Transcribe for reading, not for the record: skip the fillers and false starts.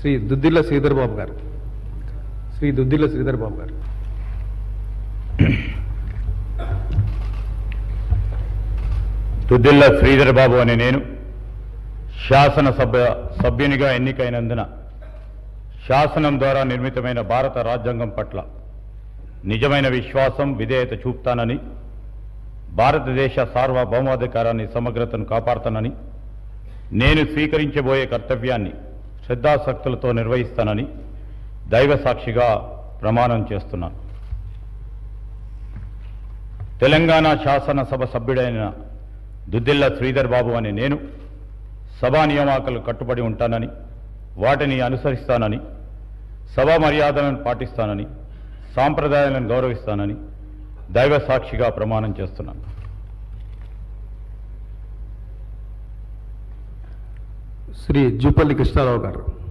శ్రీ దుద్దిల్ల శ్రీధర్ బాబు గారు. శ్రీ దుద్దిల్ల శ్రీధర్ బాబు గారు. దుద్దిల్ల శ్రీధర్ బాబు అనే నేను సభ్యునిగా ఎన్నికైనందున శాసనం ద్వారా నిర్మితమైన భారత రాజ్యాంగం పట్ల నిజమైన విశ్వాసం, విధేయత చూపుతానని, భారతదేశ సార్వభౌమాధికారాన్ని, సమగ్రతను కాపాడుతానని, నేను స్వీకరించబోయే కర్తవ్యాన్ని శ్రద్ధాశక్తులతో నిర్వహిస్తానని దైవ సాక్షిగా ప్రమాణం చేస్తున్నాను. తెలంగాణ శాసనసభ సభ్యుడైన దుద్దిల్ల శ్రీధర్ బాబు అనే నేను సభా నియామకాలు కట్టుబడి ఉంటానని, వాటిని అనుసరిస్తానని, సభా మర్యాదలను పాటిస్తానని, సాంప్రదాయాలను గౌరవిస్తానని దైవ సాక్షిగా ప్రమాణం చేస్తున్నాను. శ్రీ జూపల్లి కృష్ణారావు గారు.